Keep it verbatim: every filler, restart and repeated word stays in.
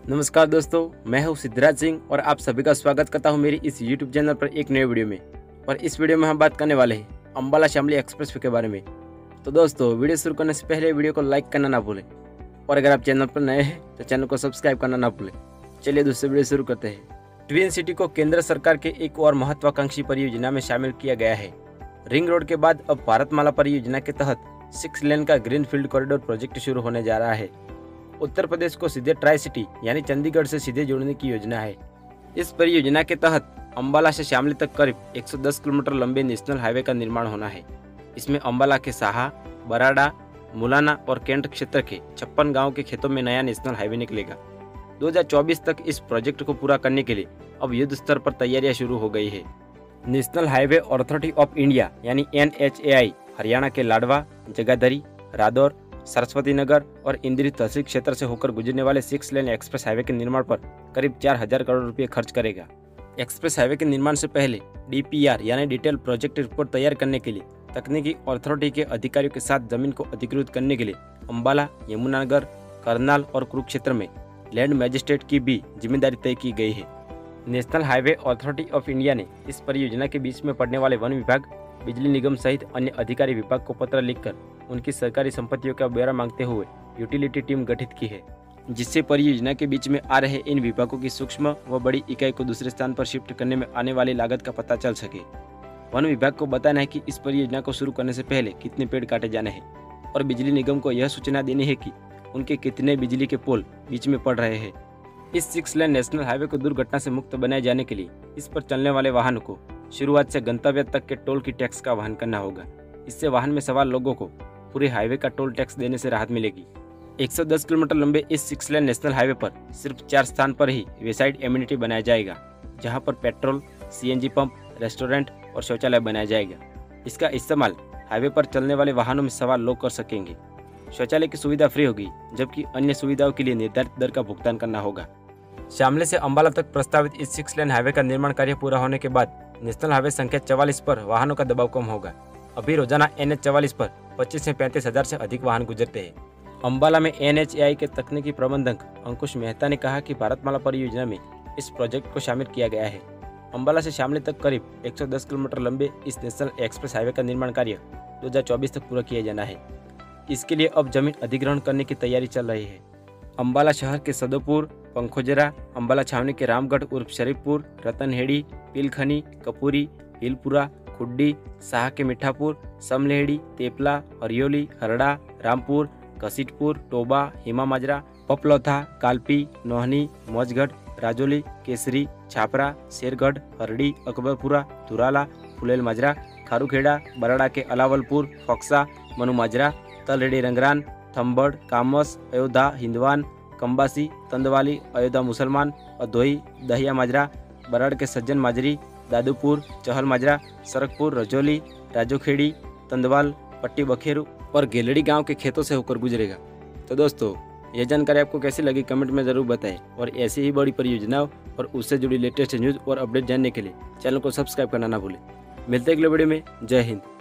नमस्कार दोस्तों, मैं हूं सिद्धराज सिंह और आप सभी का स्वागत करता हूं मेरी इस यूट्यूब चैनल पर एक नए वीडियो में। और इस वीडियो में हम बात करने वाले हैं अंबाला शामली एक्सप्रेस वे के बारे में। तो दोस्तों, वीडियो शुरू करने से पहले वीडियो को लाइक करना ना भूलें और अगर आप चैनल पर नए हैं तो चैनल को सब्सक्राइब करना ना भूलें। चलिए दोस्तों, वीडियो शुरू करते हैं। ट्विन सिटी को केंद्र सरकार के एक और महत्वाकांक्षी परियोजना में शामिल किया गया है। रिंग रोड के बाद अब भारतमाला परियोजना के तहत सिक्स लेन का ग्रीनफील्ड कॉरिडोर प्रोजेक्ट शुरू होने जा रहा है। उत्तर प्रदेश को सीधे ट्राई सिटी यानी चंडीगढ़ से सीधे जोड़ने की योजना है। इस परियोजना के तहत अंबाला से शामली तक करीब एक सौ दस किलोमीटर लंबे नेशनल हाईवे का निर्माण होना है। इसमें अंबाला के साहा, बराड़ा, मुलाना और कैंट क्षेत्र के छप्पन गाँव के खेतों में नया नेशनल हाईवे निकलेगा। दो हज़ार चौबीस तक इस प्रोजेक्ट को पूरा करने के लिए अब युद्ध स्तर पर तैयारियां शुरू हो गई है। National highway authority of India यानी N H A I Haryana के लाडवा, जगाधरी, रादौर, सरस्वती नगर और इंदिरी तहसील क्षेत्र से होकर गुजरने वाले सिक्स लेन एक्सप्रेस हाईवे के निर्माण पर करीब चार हजार करोड़ रुपए खर्च करेगा। एक्सप्रेस हाईवे के निर्माण से पहले डी पी आर यानी डिटेल प्रोजेक्ट रिपोर्ट तैयार करने के लिए तकनीकी अथॉरिटी के अधिकारियों के साथ जमीन को अधिकृत करने के लिए अंबाला, यमुनानगर, करनाल और कुरुक्षेत्र में लैंड मैजिस्ट्रेट की भी जिम्मेदारी तय की गई है। National highway authority of India ने इस परियोजना के बीच में पड़ने वाले वन विभाग, बिजली निगम सहित अन्य अधिकारी विभाग को पत्र लिखकर उनकी सरकारी संपत्तियों का ब्यौरा मांगते हुए यूटिलिटी टीम गठित की है, जिससे परियोजना के बीच में आ रहे इन विभागों की सूक्ष्म व बड़ी इकाई को दूसरे स्थान पर शिफ्ट करने में आने वाली लागत का पता चल सके। वन विभाग को बताना है कि इस परियोजना को शुरू करने से पहले कितने पेड़ काटे जाने हैं और बिजली निगम को यह सूचना देनी है कि उनके कितने बिजली के पोल बीच में पड़ रहे हैं। इस सिक्स लेन नेशनल हाईवे को दुर्घटना से मुक्त बनाए जाने के लिए इस पर चलने वाले वाहनों को शुरुआत से गंतव्य तक के टोल की टैक्स का वहन करना होगा। इससे वाहन में सवार लोगों को पूरे हाईवे का टोल टैक्स देने से राहत मिलेगी। एक सौ दस किलोमीटर लंबे इस सिक्स लेन नेशनल हाईवे पर सिर्फ चार स्थान पर ही वेसाइड एमिनिटी बनाया जाएगा, जहां पर petrol, C N G pump, restaurant और शौचालय बनाया जाएगा। इसका इस्तेमाल हाईवे पर चलने वाले वाहनों में सवार लोग कर सकेंगे। शौचालय की सुविधा फ्री होगी, जबकि अन्य सुविधाओं के लिए निर्धारित दर का भुगतान करना होगा। शामली से अंबाला तक प्रस्तावित इस सिक्स लेन हाईवे का निर्माण कार्य पूरा होने के बाद नेशनल हाईवे संख्या चवालीस पर वाहनों का दबाव कम होगा। अभी रोजाना एन एच चवालीस पर पच्चीस से पैंतीस हजार से अधिक वाहन गुजरते हैं। अंबाला में एन एच ए आई के तकनीकी प्रबंधक अंकुश मेहता ने कहा कि भारतमाला परियोजना में इस प्रोजेक्ट को शामिल किया गया है। अंबाला से शामली तक करीब एक सौ दस किलोमीटर लंबे इस नेशनल एक्सप्रेस हाईवे का निर्माण कार्य दो हज़ार चौबीस तक पूरा किया जाना है। इसके लिए अब जमीन अधिग्रहण करने की तैयारी चल रही है। अंबाला शहर के सदोपुर, पंखोजरा, अंबाला छावनी के रामगढ़ उर्फ शरीफपुर, रतनहेड़ी, पिलखनी, कपूरी, हिलपुरा, खुड्डी, साहा के मिठापुर, समलेहड़ी, तेपला, हरियोली, हरड़ा, रामपुर, कसीटपुर, टोबा, हिमा माजरा, पपलौथा, कालपी, नोहनी, मौजगढ़, राजोली, केसरी, छापरा, शेरगढ़, हरड़ी, अकबरपुरा, धुराला, फुलेल माजरा, खारूखेड़ा, बराड़ा के अलावलपुर, फक्सा, मनु माजरा, तलरेडी रंगरान, थम्बड़, कामस, अयोध्या, हिंदवान, कंबासी, तंदवाली, अयोध्या मुसलमान, अधोई, दहिया माजरा, बराड़ के सज्जन माजरी, दादूपुर, चहल माजरा, सरकपुर, रजौली, राजोखेड़ी, तंदवाल, पट्टी बखेरू और गेलड़ी गांव के खेतों से होकर गुजरेगा। तो दोस्तों, यह जानकारी आपको कैसी लगी कमेंट में ज़रूर बताएं और ऐसी ही बड़ी परियोजनाओं और उससे जुड़ी लेटेस्ट न्यूज़ और अपडेट जानने के लिए चैनल को सब्सक्राइब करना ना भूलें। मिलते हैं अगले वीडियो में। जय हिंद।